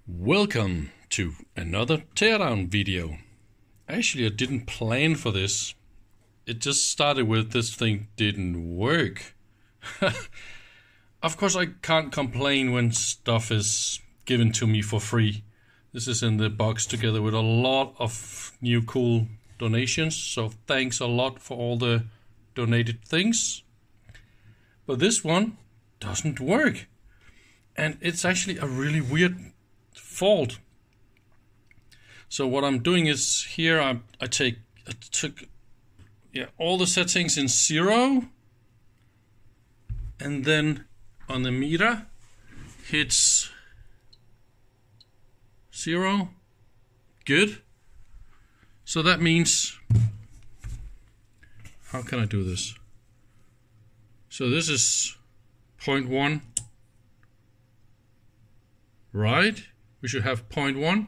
Welcome to another teardown video. Actually, I didn't plan for this. It just started with this thing didn't work. Of course, I can't complain when stuff is given to me for free. This is in the box together with a lot of new cool donations. So thanks a lot for all the donated things. But this one doesn't work. And it's actually a really weird fault. So what I'm doing is here I took all the settings in 0, and then on the meter hits 0. Good. So that means, how can I do this? So this is 0.1, right? We should have 0.1,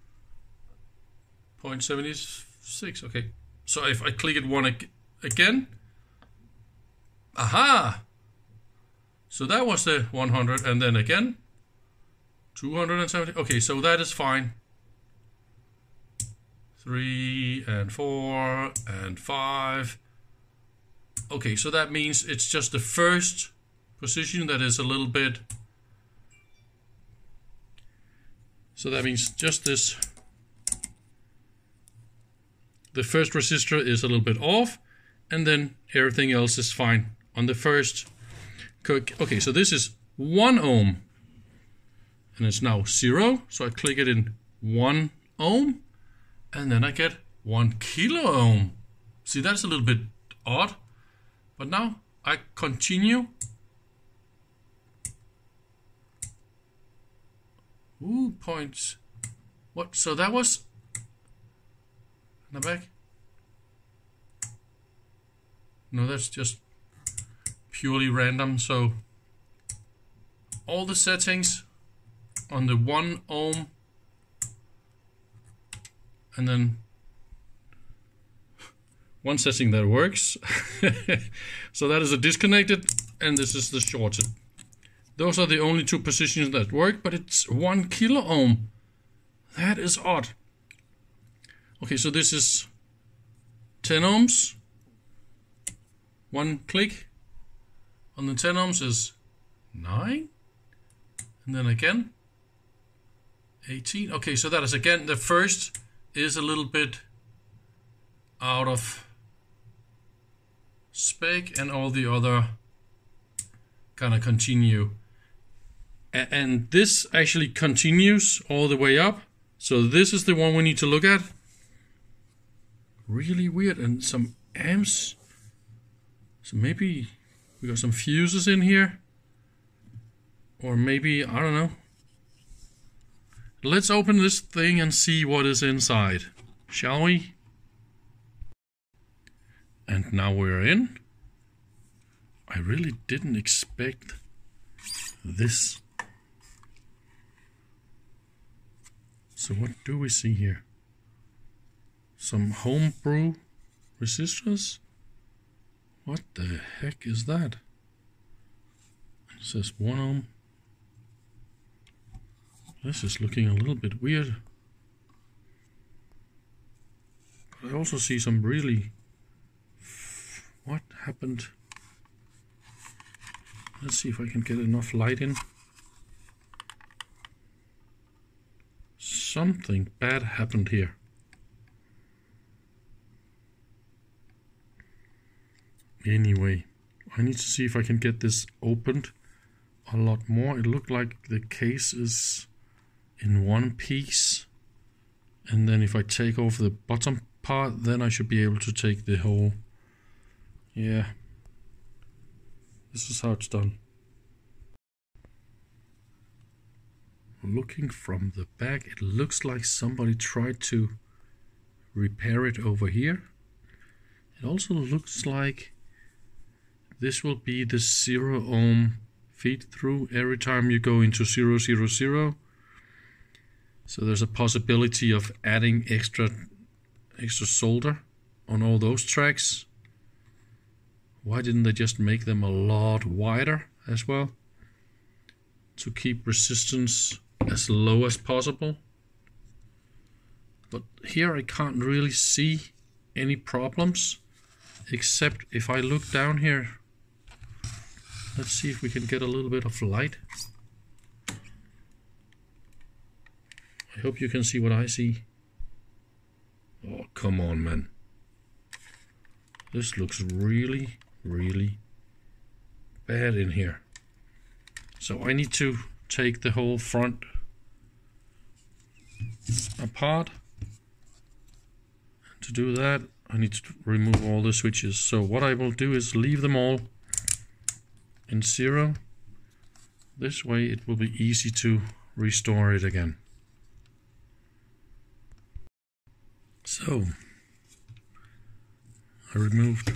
0.76. Okay, so if I click it one again, aha! So that was the 100, and then again 270. Okay, so that is fine. 3 and 4 and 5. Okay, so that means it's just the first position that is a little bit. So that means just this. The first resistor is a little bit off, and then everything else is fine on the first. Okay, so this is 1 ohm, and it's now 0. So I click it in 1 ohm, and then I get 1 kilo ohm. See, that's a little bit odd, but now I continue. Ooh, points. What? So that was in the back? No, that's just purely random. So all the settings on the 1 ohm, and then one setting that works. So that is a disconnected, and this is the shorted. Those are the only two positions that work, but it's 1 kilo ohm. That is odd. Okay, so this is 10 ohms. One click on the 10 ohms is 9. And then again, 18. Okay, so that is again, the first is a little bit out of spec, and all the other kind of continue. And this actually continues all the way up. So this is the one we need to look at. Really weird. And some amps. So maybe we got some fuses in here. Or maybe, I don't know. Let's open this thing and see what is inside, shall we? And now we're in. I really didn't expect this. So what do we see here? Some homebrew resistors? What the heck is that? It says 1 ohm. This is looking a little bit weird. But I also see some really... What happened? Let's see if I can get enough light in. Something bad happened here. Anyway, I need to see if I can get this opened a lot more. It looked like the case is in one piece. And then if I take off the bottom part, then I should be able to take the whole... Yeah. This is how it's done. Looking from the back, it looks like somebody tried to repair it over here. It also looks like this will be the 0 ohm feed through every time you go into 0, 0, 0. So there's a possibility of adding extra solder on all those tracks. Why didn't they just make them a lot wider as well, to keep resistance as low as possible. But here I can't really see any problems, except if I look down here. Let's see if we can get a little bit of light. I hope you can see what I see. Oh, come on, man. This looks really, really bad in here. So I need to take the whole front apart. To do that, I need to remove all the switches. So what I will do is leave them all in 0. This way it will be easy to restore it again. So I removed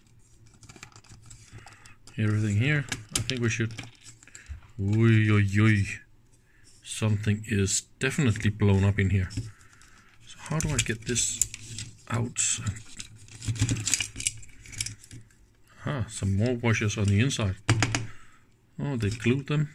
everything here. I think we should... Oy, oy, oy. Something is definitely blown up in here. So how do I get this out? Ah, some more washers on the inside. Oh, they glued them.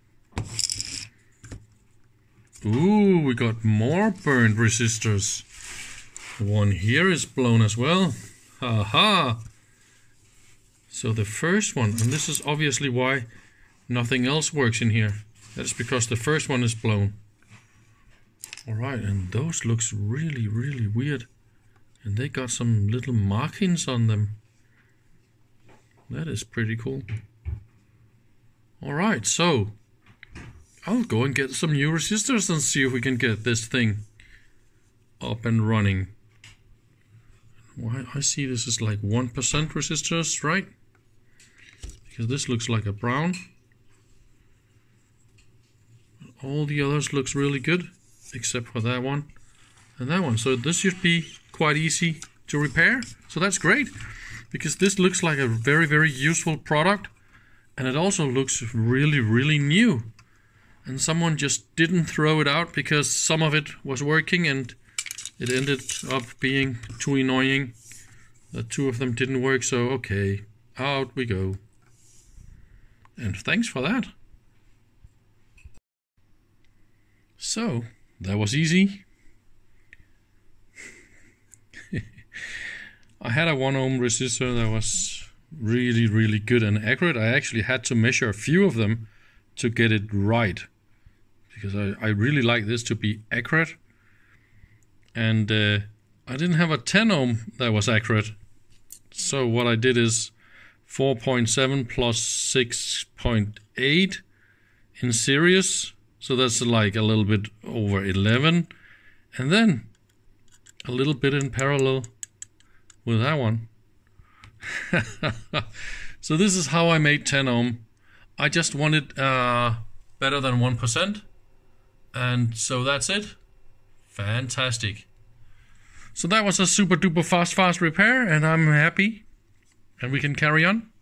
Ooh, we got more burned resistors. One here is blown as well. Haha. So the first one, and this is obviously why nothing else works in here. That's because the first one is blown. Alright, and those looks really, really weird. And they got some little markings on them. That is pretty cool. Alright, so I'll go and get some new resistors and see if we can get this thing up and running. Why, I see this is like 1% resistors, right? Because this looks like a brown. All the others looks really good, except for that one and that one. So this should be quite easy to repair. So that's great, because this looks like a very, very useful product. And it also looks really, really new. And someone just didn't throw it out because some of it was working and it ended up being too annoying that 2 of them didn't work. So okay, out we go. And thanks for that. So that was easy. I had a 1 ohm resistor that was really, really good and accurate. I actually had to measure a few of them to get it right, because I really like this to be accurate. And I didn't have a 10 ohm that was accurate. So what I did is 4.7 plus 6.8 in series. So that's like a little bit over 11. And then a little bit in parallel with that one. So this is how I made 10 ohm. I just wanted better than 1%. And so that's it. Fantastic. So that was a super duper fast repair, and I'm happy. And we can carry on.